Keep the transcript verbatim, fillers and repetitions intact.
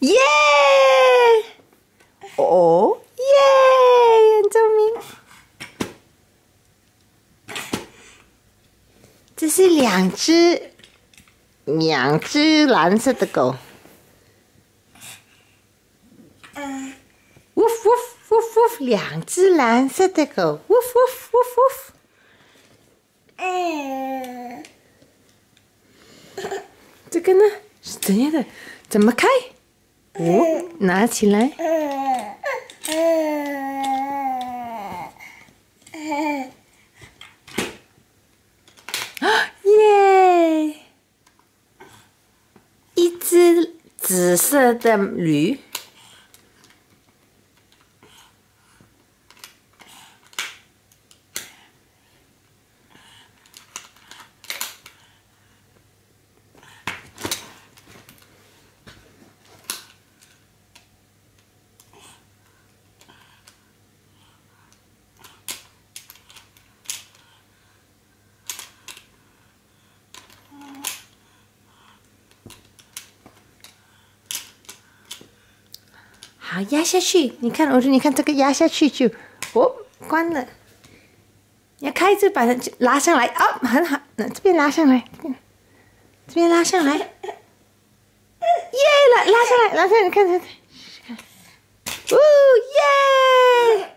耶！哦，耶！很聪明。这是两只，两只蓝色的狗。嗯。呜呜呜呜，两只蓝色的狗，呜呜呜呜。嗯。这个呢是怎样的？怎么开？哦，拿起来。耶！一只紫色的驴。好，压下去。你看，我说，你看这个压下去就，哦，关了。要开就把它拉上来，哦，很好。那这边拉上来，这边拉上来。耶，拉拉上来，拉上来，看看看。哦，耶！